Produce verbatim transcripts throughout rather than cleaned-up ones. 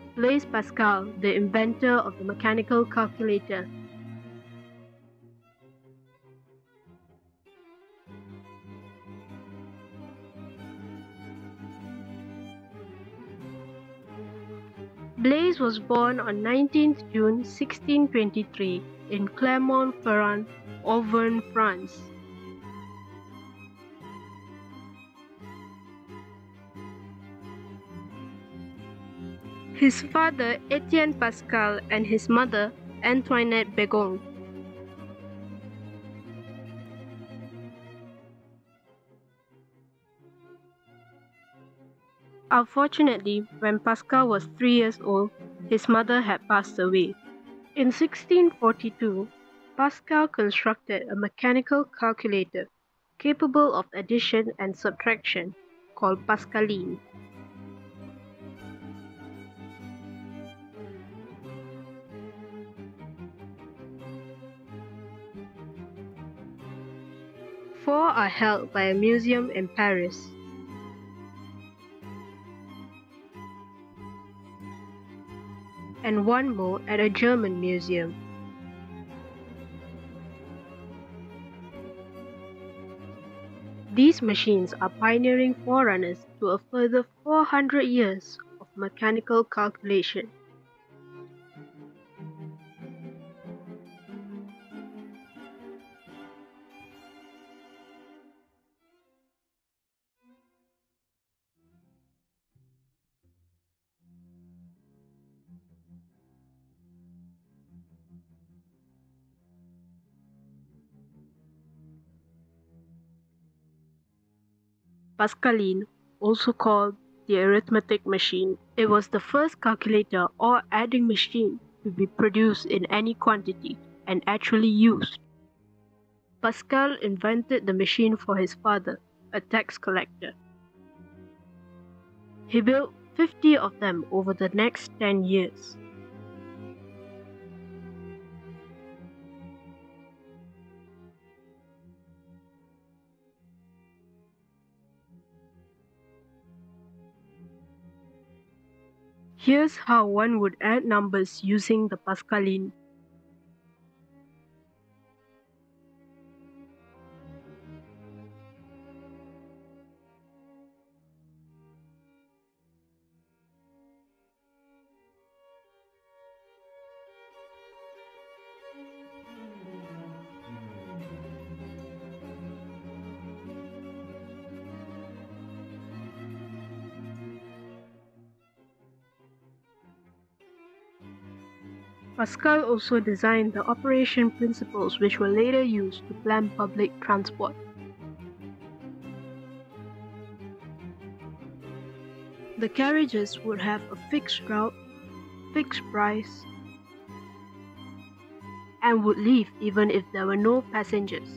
Blaise Pascal, the inventor of the mechanical calculator. Blaise was born on nineteenth June sixteen twenty-three in Clermont-Ferrand, Auvergne, France. His father, Etienne Pascal, and his mother, Antoinette Begon. Unfortunately, when Pascal was three years old, his mother had passed away. In sixteen forty-two, Pascal constructed a mechanical calculator capable of addition and subtraction called Pascaline. Four are held by a museum in Paris. And one more at a German museum. These machines are pioneering forerunners to a further four hundred years of mechanical calculation. Pascaline, also called the arithmetic machine, it was the first calculator or adding machine to be produced in any quantity and actually used. Pascal invented the machine for his father, a tax collector. He built fifty of them over the next ten years. Here's how one would add numbers using the Pascaline. Pascal also designed the operation principles which were later used to plan public transport. The carriages would have a fixed route, fixed price, and would leave even if there were no passengers.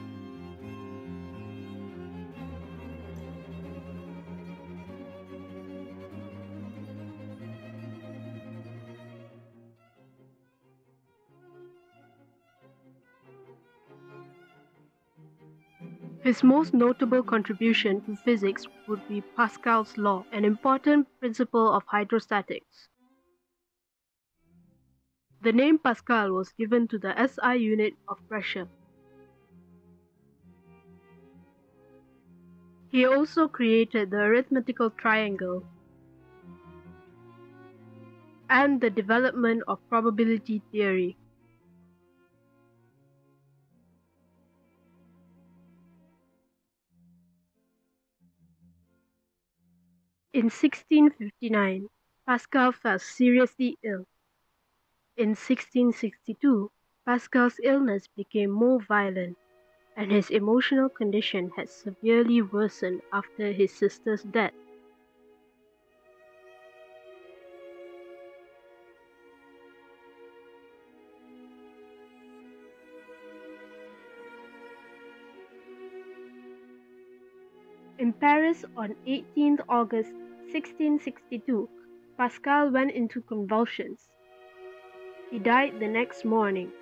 His most notable contribution to physics would be Pascal's law, an important principle of hydrostatics. The name Pascal was given to the S I unit of pressure. He also created the arithmetical triangle and the development of probability theory. In sixteen fifty-nine, Pascal fell seriously ill. In sixteen sixty-two, Pascal's illness became more violent, and his emotional condition had severely worsened after his sister's death. In Paris on eighteenth August sixteen sixty-two, Pascal went into convulsions. He died the next morning.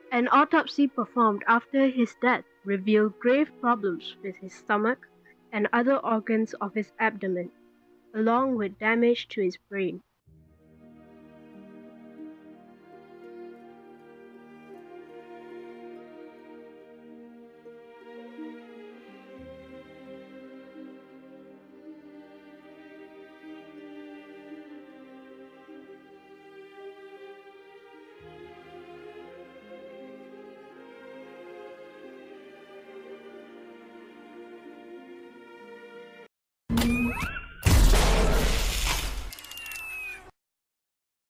An autopsy performed after his death revealed grave problems with his stomach and other organs of his abdomen, along with damage to his brain.